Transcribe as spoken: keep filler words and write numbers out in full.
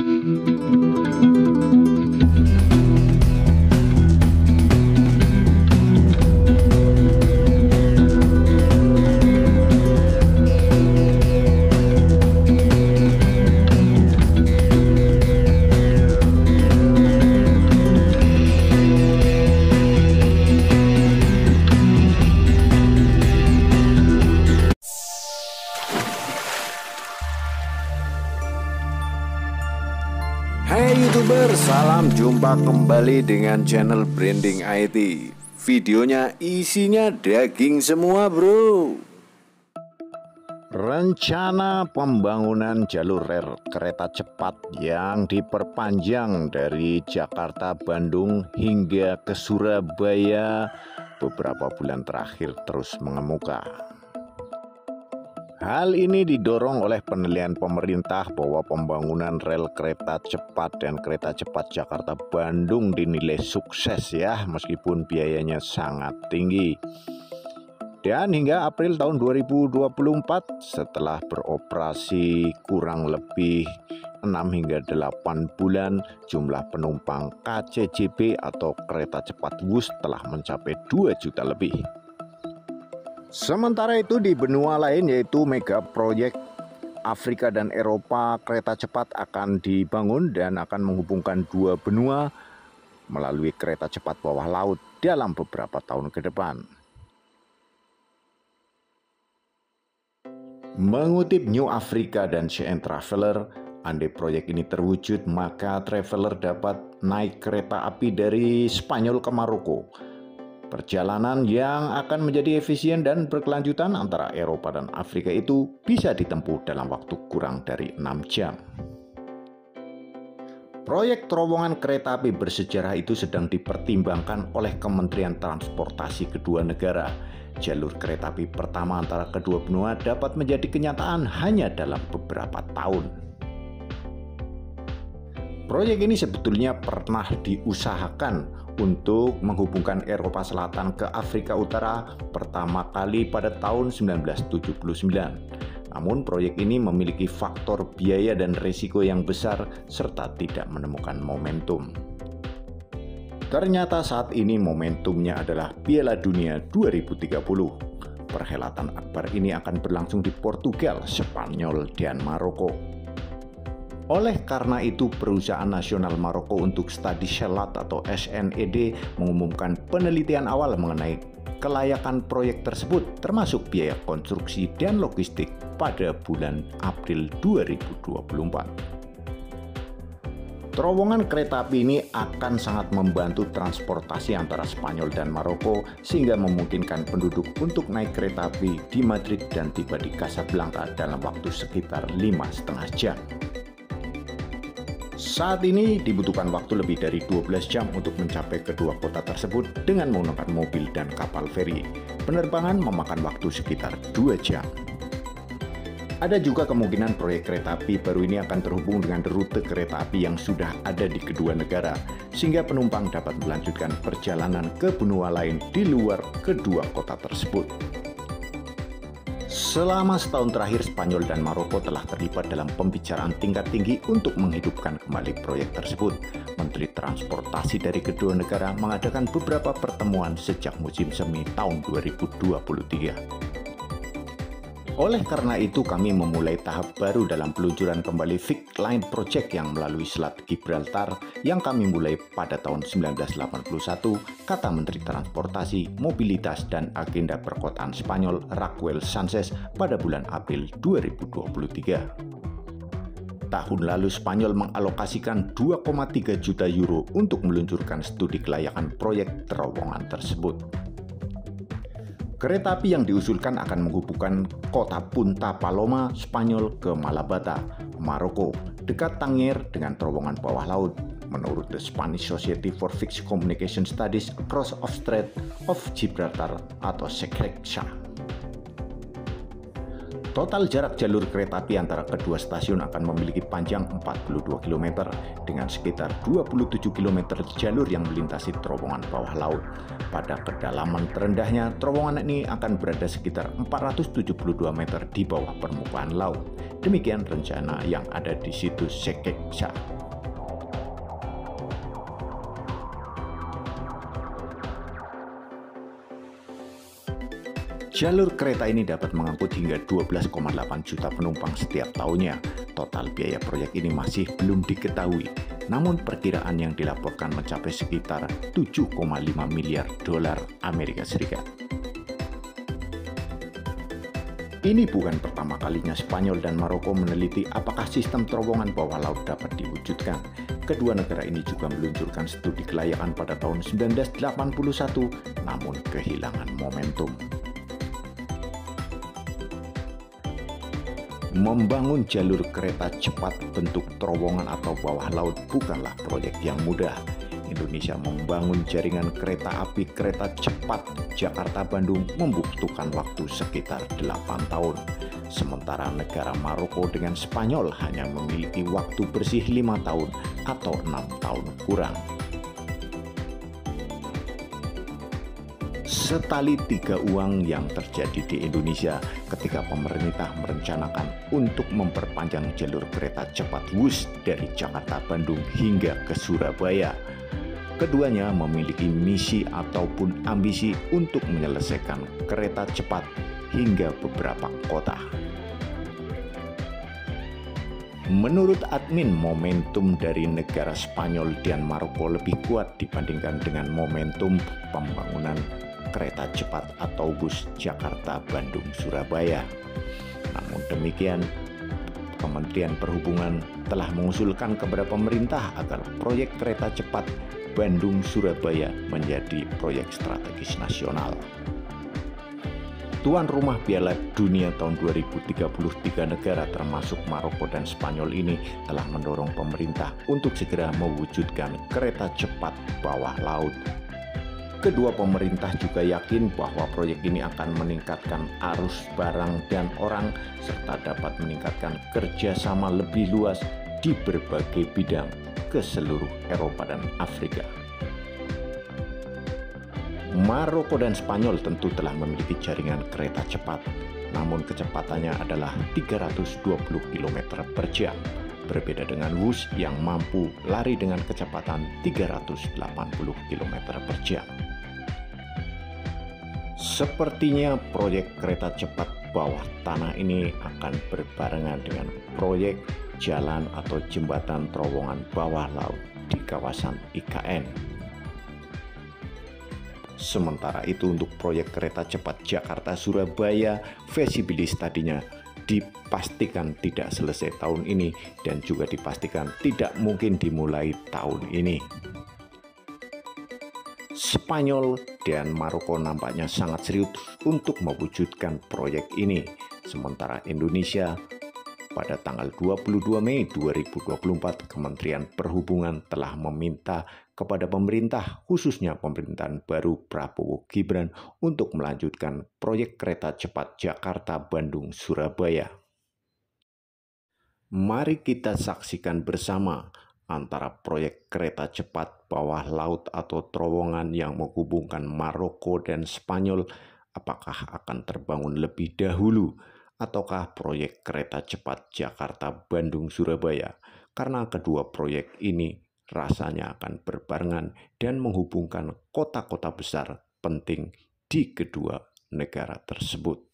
Hai YouTuber, salam jumpa kembali dengan channel Branding I T. Videonya isinya daging semua bro. Rencana pembangunan jalur rel kereta cepat yang diperpanjang dari Jakarta, Bandung hingga ke Surabaya beberapa bulan terakhir terus mengemuka. Hal ini didorong oleh penilaian pemerintah bahwa pembangunan rel kereta cepat dan kereta cepat Jakarta-Bandung dinilai sukses ya, meskipun biayanya sangat tinggi. Dan hingga April tahun dua ribu dua puluh empat, setelah beroperasi kurang lebih enam hingga delapan bulan, jumlah penumpang K C J B atau kereta cepat Wus telah mencapai dua juta lebih. Sementara itu di benua lain yaitu mega proyek Afrika dan Eropa, kereta cepat akan dibangun dan akan menghubungkan dua benua melalui kereta cepat bawah laut dalam beberapa tahun ke depan. Mengutip New Africa dan C N Traveler, andai proyek ini terwujud maka traveler dapat naik kereta api dari Spanyol ke Maroko. Perjalanan yang akan menjadi efisien dan berkelanjutan antara Eropa dan Afrika itu bisa ditempuh dalam waktu kurang dari enam jam. Proyek terowongan kereta api bersejarah itu sedang dipertimbangkan oleh Kementerian Transportasi kedua negara. Jalur kereta api pertama antara kedua benua dapat menjadi kenyataan hanya dalam beberapa tahun. Proyek ini sebetulnya pernah diusahakan untuk menghubungkan Eropa Selatan ke Afrika Utara pertama kali pada tahun seribu sembilan ratus tujuh puluh sembilan. Namun proyek ini memiliki faktor biaya dan risiko yang besar serta tidak menemukan momentum. Ternyata saat ini momentumnya adalah Piala Dunia dua ribu tiga puluh. Perhelatan akbar ini akan berlangsung di Portugal, Spanyol, dan Maroko. Oleh karena itu, Perusahaan Nasional Maroko untuk Studi Selat atau S N E D mengumumkan penelitian awal mengenai kelayakan proyek tersebut, termasuk biaya konstruksi dan logistik pada bulan April dua ribu dua puluh empat. Terowongan kereta api ini akan sangat membantu transportasi antara Spanyol dan Maroko sehingga memungkinkan penduduk untuk naik kereta api di Madrid dan tiba di Casablanca dalam waktu sekitar lima setengah jam. Saat ini dibutuhkan waktu lebih dari dua belas jam untuk mencapai kedua kota tersebut dengan menggunakan mobil dan kapal feri. Penerbangan memakan waktu sekitar dua jam. Ada juga kemungkinan proyek kereta api baru ini akan terhubung dengan rute kereta api yang sudah ada di kedua negara, sehingga penumpang dapat melanjutkan perjalanan ke benua lain di luar kedua kota tersebut. Selama setahun terakhir, Spanyol dan Maroko telah terlibat dalam pembicaraan tingkat tinggi untuk menghidupkan kembali proyek tersebut. Menteri Transportasi dari kedua negara mengadakan beberapa pertemuan sejak musim semi tahun dua ribu dua puluh tiga. Oleh karena itu, kami memulai tahap baru dalam peluncuran kembali Vic Line Project yang melalui Selat Gibraltar yang kami mulai pada tahun seribu sembilan ratus delapan puluh satu, kata Menteri Transportasi, Mobilitas, dan Agenda Perkotaan Spanyol Raquel Sánchez pada bulan April dua ribu dua puluh tiga. Tahun lalu Spanyol mengalokasikan dua koma tiga juta euro untuk meluncurkan studi kelayakan proyek terowongan tersebut. Kereta api yang diusulkan akan menghubungkan kota Punta Paloma, Spanyol ke Malabata, Maroko, dekat Tangier dengan terowongan bawah laut, menurut The Spanish Society for Fixed Communication Studies Across of Strait of Gibraltar atau SECREXA. Total jarak jalur kereta api antara kedua stasiun akan memiliki panjang empat puluh dua kilometer dengan sekitar dua puluh tujuh kilometer jalur yang melintasi terowongan bawah laut. Pada kedalaman terendahnya, terowongan ini akan berada sekitar empat ratus tujuh puluh dua meter di bawah permukaan laut. Demikian rencana yang ada di situs Sekeksa. Jalur kereta ini dapat mengangkut hingga dua belas koma delapan juta penumpang setiap tahunnya. Total biaya proyek ini masih belum diketahui, namun perkiraan yang dilaporkan mencapai sekitar tujuh koma lima miliar dolar Amerika Serikat. Ini bukan pertama kalinya Spanyol dan Maroko meneliti apakah sistem terowongan bawah laut dapat diwujudkan. Kedua negara ini juga meluncurkan studi kelayakan pada tahun seribu sembilan ratus delapan puluh satu, namun kehilangan momentum. Membangun jalur kereta cepat bentuk terowongan atau bawah laut bukanlah proyek yang mudah. Indonesia membangun jaringan kereta api kereta cepat Jakarta-Bandung membutuhkan waktu sekitar delapan tahun. Sementara negara Maroko dengan Spanyol hanya memiliki waktu bersih lima tahun atau enam tahun kurang. Setali tiga uang yang terjadi di Indonesia ketika pemerintah merencanakan untuk memperpanjang jalur kereta cepat Wus dari Jakarta-Bandung hingga ke Surabaya. Keduanya memiliki misi ataupun ambisi untuk menyelesaikan kereta cepat hingga beberapa kota. Menurut admin, momentum dari negara Spanyol dan Maroko lebih kuat dibandingkan dengan momentum pembangunan kereta cepat atau bus Jakarta-Bandung-Surabaya. Namun demikian, Kementerian Perhubungan telah mengusulkan kepada pemerintah agar proyek kereta cepat Bandung-Surabaya menjadi proyek strategis nasional. Tuan rumah Piala Dunia tahun dua ribu tiga puluh tiga negara termasuk Maroko dan Spanyol ini telah mendorong pemerintah untuk segera mewujudkan kereta cepat bawah laut. Kedua pemerintah juga yakin bahwa proyek ini akan meningkatkan arus barang dan orang serta dapat meningkatkan kerjasama lebih luas di berbagai bidang ke seluruh Eropa dan Afrika. Maroko dan Spanyol tentu telah memiliki jaringan kereta cepat, namun kecepatannya adalah tiga ratus dua puluh kilometer per jam, berbeda dengan Wus yang mampu lari dengan kecepatan tiga ratus delapan puluh kilometer per jam. Sepertinya proyek kereta cepat bawah tanah ini akan berbarengan dengan proyek jalan atau jembatan terowongan bawah laut di kawasan I K N. Sementara itu untuk proyek kereta cepat Jakarta-Surabaya, visibilis tadinya dipastikan tidak selesai tahun ini dan juga dipastikan tidak mungkin dimulai tahun ini. Spanyol dan Maroko nampaknya sangat serius untuk mewujudkan proyek ini. Sementara Indonesia pada tanggal dua puluh dua Mei dua ribu dua puluh empat, Kementerian Perhubungan telah meminta kepada pemerintah, khususnya pemerintahan baru Prabowo Gibran, untuk melanjutkan proyek kereta cepat Jakarta-Bandung-Surabaya. Mari kita saksikan bersama antara proyek kereta cepat bawah laut atau terowongan yang menghubungkan Maroko dan Spanyol, apakah akan terbangun lebih dahulu ataukah proyek kereta cepat Jakarta-Bandung-Surabaya, karena kedua proyek ini rasanya akan berbarengan dan menghubungkan kota-kota besar penting di kedua negara tersebut.